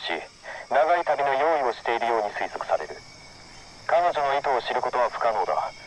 長い旅の用意をしているように推測される。彼女の意図を知ることは不可能だ。